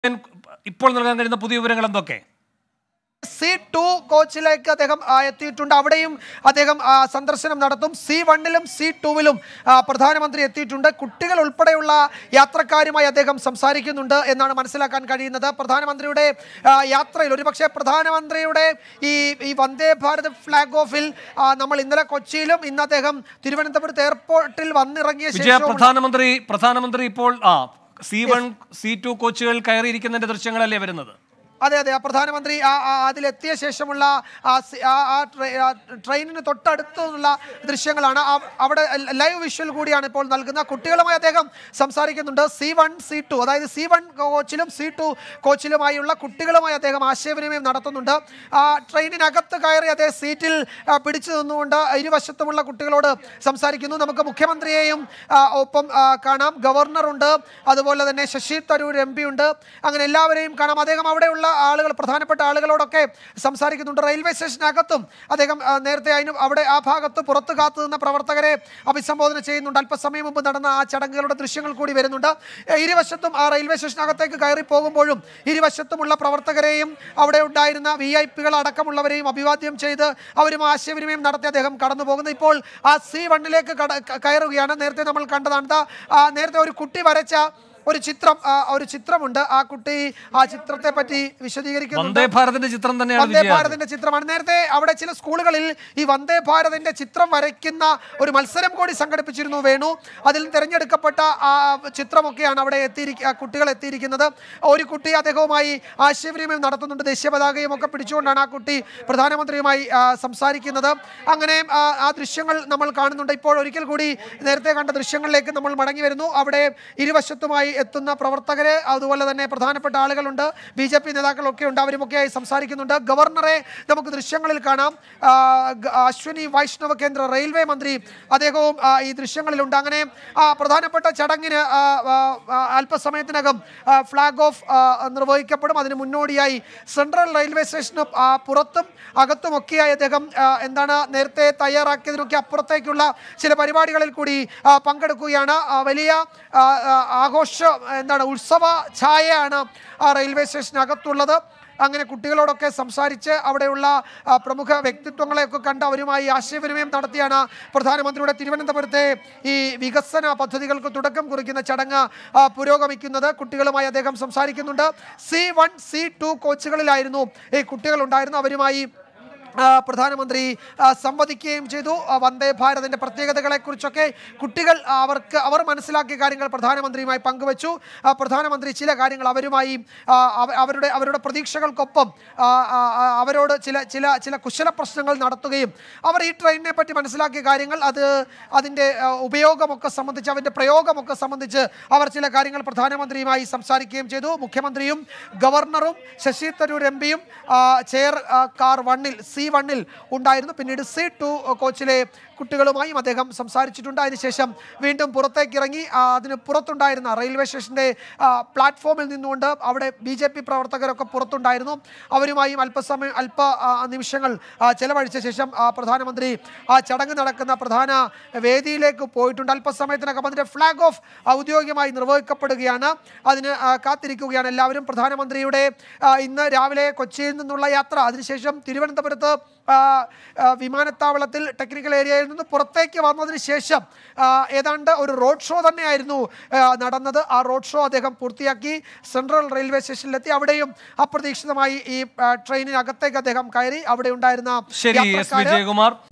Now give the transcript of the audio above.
ഇപ്പോൾ നൽകാൻ കഴിയുന്ന പുതിയ വിവരങ്ങൾ എന്തൊക്കെ? C2 കോച്ചിലേക്ക് അദ്ദേഹം എത്തിയിട്ടുണ്ട്. അവിടെയും അദ്ദേഹം സന്ദർശനം നടത്തും. C1ലും C2ലും പ്രധാനമന്ത്രി എത്തിയിട്ടുണ്ട്. കുട്ടികൾ ഉൾപ്പെടെയുള്ള യാത്രക്കാരുമായി അദ്ദേഹം സംസാരിക്കുന്നുണ്ട് എന്നാണ് മനസ്സിലാക്കാൻ കഴിയുന്നത്. പ്രധാനമന്ത്രിയുടെ യാത്രയിൽ ഒരുപക്ഷെ പ്രധാനമന്ത്രിയുടെ ഈ വന്ദേ ഭാരത് ഫ്ലാഗ് ഓഫിൽ നമ്മൾ ഇന്നലെ കൊച്ചിയിലും ഇന്ന് അദ്ദേഹം തിരുവനന്തപുരത്ത് എയർപോർട്ടിൽ വന്നിറങ്ങിയ ശേഷം പ്രധാനമന്ത്രി ഇപ്പോൾ C1 C2 കോച്ചുകൾ കയറിയിരിക്കുന്നതിന്റെ ദൃശ്യങ്ങളല്ലേ വരുന്നത്? അതെ അതെ, പ്രധാനമന്ത്രി അതിലെത്തിയ ശേഷമുള്ള ട്രെയിനിന് തൊട്ടടുത്തുള്ള ദൃശ്യങ്ങളാണ്. അവിടെ ലൈവ് വിഷ്വൽ കൂടിയാണ് ഇപ്പോൾ നൽകുന്നത്. കുട്ടികളുമായി അദ്ദേഹം സംസാരിക്കുന്നുണ്ട്. C1 C2 അതായത് C1 കോച്ചിലും C2 കോച്ചിലുമായുള്ള കുട്ടികളുമായി അദ്ദേഹം ആശയവിനിമയം നടത്തുന്നുണ്ട്. ട്രെയിനിനകത്ത് കയറി അദ്ദേഹം സീറ്റിൽ പിടിച്ചു നിന്നുകൊണ്ട് ഇരുവശത്തുമുള്ള കുട്ടികളോട് സംസാരിക്കുന്നു. നമുക്ക് മുഖ്യമന്ത്രിയെയും ഒപ്പം കാണാം, ഗവർണറുണ്ട്, അതുപോലെ തന്നെ ശശി തരൂർ MP ഉണ്ട്, അങ്ങനെ എല്ലാവരെയും കാണാം. അദ്ദേഹം അവിടെയുള്ള ആളുകൾ, പ്രധാനപ്പെട്ട ആളുകളോടൊക്കെ സംസാരിക്കുന്നുണ്ട്. റെയിൽവേ സ്റ്റേഷനകത്തും അദ്ദേഹം നേരത്തെ അവിടെ ആ ഭാഗത്ത് പുറത്ത് കാത്തു നിന്ന പ്രവർത്തകരെ അഭിസംബോധന ചെയ്യുന്നുണ്ട്. അല്പസമയം മുമ്പ് നടന്ന ആ ചടങ്ങുകളുടെ ദൃശ്യങ്ങൾ കൂടി വരുന്നുണ്ട്. ഇരുവശത്തും ആ റെയിൽവേ സ്റ്റേഷനകത്തേക്ക് കയറി പോകുമ്പോഴും ഇരുവശത്തുമുള്ള പ്രവർത്തകരെയും അവിടെ ഉണ്ടായിരുന്ന VIP അടക്കമുള്ളവരെയും അഭിവാദ്യം ചെയ്ത് അവരും ആശയവിനിമയം നടത്തി അദ്ദേഹം കടന്നു പോകുന്നത്. ഇപ്പോൾ ആ C1ലേക്ക് കയറുകയാണ്. നേരത്തെ നമ്മൾ കണ്ടതാണ്, നേരത്തെ ഒരു കുട്ടി വരച്ച ഒരു ചിത്രമുണ്ട്. ആ കുട്ടി ആ ചിത്രത്തെ പറ്റി വിശദീകരിക്കുന്നു. വന്ദേ ഭാരതിന്റെ ചിത്രം തന്നെയാണ്. വന്ദേ ഭാരതിന്റെ ചിത്രമാണ്. നേരത്തെ അവിടെ ചില സ്കൂളുകളിൽ ഈ വന്ദേ ഭാരതിന്റെ ചിത്രം വരയ്ക്കുന്ന ഒരു മത്സരം കൂടി സംഘടിപ്പിച്ചിരുന്നു വേണു. അതിൽ തിരഞ്ഞെടുക്കപ്പെട്ട ആ ചിത്രമൊക്കെയാണ് അവിടെ കുട്ടികൾ എത്തിയിരിക്കുന്നത്. ഒരു കുട്ടി അദ്ദേഹവുമായി ആശയവിനിമയം നടത്തുന്നുണ്ട്. ദേശീയ പതാകയും ഒക്കെ പിടിച്ചുകൊണ്ടാണ് ആ കുട്ടി പ്രധാനമന്ത്രിയുമായി സംസാരിക്കുന്നത്. അങ്ങനെ ആ ദൃശ്യങ്ങൾ നമ്മൾ കാണുന്നുണ്ട്. ഇപ്പോൾ ഒരിക്കൽ കൂടി നേരത്തെ കണ്ട ദൃശ്യങ്ങളിലേക്ക് നമ്മൾ മടങ്ങി വരുന്നു. അവിടെ ഇരുവശത്തുമായി എത്തുന്ന പ്രവർത്തകരെ, അതുപോലെ തന്നെ പ്രധാനപ്പെട്ട ആളുകളുണ്ട്, BJP നേതാക്കളൊക്കെ ഉണ്ട്, അവരുമൊക്കെയായി സംസാരിക്കുന്നുണ്ട്. ഗവർണറെ നമുക്ക് ദൃശ്യങ്ങളിൽ കാണാം. അശ്വിനി വൈഷ്ണവ കേന്ദ്ര റെയിൽവേ മന്ത്രി അദ്ദേഹവും ഈ ദൃശ്യങ്ങളിലുണ്ട്. അങ്ങനെ പ്രധാനപ്പെട്ട ചടങ്ങിന് അല്പസമയത്തിനകം ഫ്ലാഗ് ഓഫ് നിർവഹിക്കപ്പെടും. അതിന് മുന്നോടിയായി സെൻട്രൽ റെയിൽവേ സ്റ്റേഷന് പുറത്തും അകത്തുമൊക്കെയായി അദ്ദേഹം നേരത്തെ തയ്യാറാക്കിയതിനൊക്കെ അപ്പുറത്തേക്കുള്ള ചില പരിപാടികളിൽ കൂടി പങ്കെടുക്കുകയാണ്. വലിയ ഉത്സവ ഛായയാണ് ആ റെയിൽവേ സ്റ്റേഷനകത്തുള്ളത്. അങ്ങനെ കുട്ടികളോടൊക്കെ സംസാരിച്ച് അവിടെയുള്ള പ്രമുഖ വ്യക്തിത്വങ്ങളെയൊക്കെ കണ്ട് അവരുമായി ആശയവിനിമയം നടത്തിയാണ് പ്രധാനമന്ത്രിയുടെ തിരുവനന്തപുരത്തെ ഈ വികസന പദ്ധതികൾക്ക് തുടക്കം കുറിക്കുന്ന ചടങ്ങ് പുരോഗമിക്കുന്നത്. കുട്ടികളുമായി അദ്ദേഹം സംസാരിക്കുന്നുണ്ട്. C1 C2 കോച്ചുകളിലായിരുന്നു ഈ കുട്ടികളുണ്ടായിരുന്നു. അവരുമായി പ്രധാനമന്ത്രി സംവദിക്കുകയും ചെയ്തു. വന്ദേ ഭാരതിൻ്റെ പ്രത്യേകതകളെക്കുറിച്ചൊക്കെ കുട്ടികൾ അവർ മനസ്സിലാക്കിയ കാര്യങ്ങൾ പ്രധാനമന്ത്രിയുമായി പങ്കുവച്ചു. പ്രധാനമന്ത്രി ചില കാര്യങ്ങൾ അവരുമായി അവരുടെ പ്രതീക്ഷകൾക്കൊപ്പം അവരോട് ചില കുശല പ്രശ്നങ്ങൾ നടത്തുകയും അവർ ഈ ട്രെയിനിനെ പറ്റി മനസ്സിലാക്കിയ കാര്യങ്ങൾ അതിൻ്റെ ഉപയോഗമൊക്കെ സംബന്ധിച്ച്, അതിൻ്റെ പ്രയോഗമൊക്കെ സംബന്ധിച്ച് അവർ ചില കാര്യങ്ങൾ പ്രധാനമന്ത്രിയുമായി സംസാരിക്കുകയും ചെയ്തു. മുഖ്യമന്ത്രിയും ഗവർണറും ശശി തരൂർ MPയും ചെയർ കാർ 1ൽ C1ൽ ഉണ്ടായിരുന്നു. പിന്നീട് C2 കോച്ചിലെ കുട്ടികളുമായും അദ്ദേഹം സംസാരിച്ചിട്ടുണ്ട്. അതിനുശേഷം വീണ്ടും പുറത്തേക്ക് ഇറങ്ങി അതിന് പുറത്തുണ്ടായിരുന്ന റെയിൽവേ സ്റ്റേഷൻ്റെ പ്ലാറ്റ്ഫോമിൽ നിന്നുകൊണ്ട് അവിടെ BJP പ്രവർത്തകരൊക്കെ പുറത്തുണ്ടായിരുന്നു. അവരുമായും അല്പ നിമിഷങ്ങൾ ചെലവഴിച്ച ശേഷം പ്രധാനമന്ത്രി ആ ചടങ്ങ് നടക്കുന്ന പ്രധാന വേദിയിലേക്ക് പോയിട്ടുണ്ട്. അല്പസമയത്തിനകം അതിൻ്റെ ഫ്ലാഗ് ഓഫ് ഔദ്യോഗികമായി നിർവഹിക്കപ്പെടുകയാണ്. അതിന് കാത്തിരിക്കുകയാണ് എല്ലാവരും. പ്രധാനമന്ത്രിയുടെ ഇന്ന് രാവിലെ കൊച്ചിയിൽ നിന്നുള്ള യാത്ര, അതിനുശേഷം തിരുവനന്തപുരത്ത് വിമാനത്താവളത്തിൽ ടെക്നിക്കൽ ഏരിയയിൽ നിന്ന് പുറത്തേക്ക് വന്നതിന് ശേഷം ഏതാണ്ട് ഒരു റോഡ് ഷോ തന്നെയായിരുന്നു നടന്നത്. ആ റോഡ് ഷോ അദ്ദേഹം പൂർത്തിയാക്കി സെൻട്രൽ റെയിൽവേ സ്റ്റേഷനിലെത്തി. അവിടെയും അപ്രതീക്ഷിതമായി ഈ ട്രെയിനിനകത്തേക്ക് അദ്ദേഹം കയറി. അവിടെ ഉണ്ടായിരുന്ന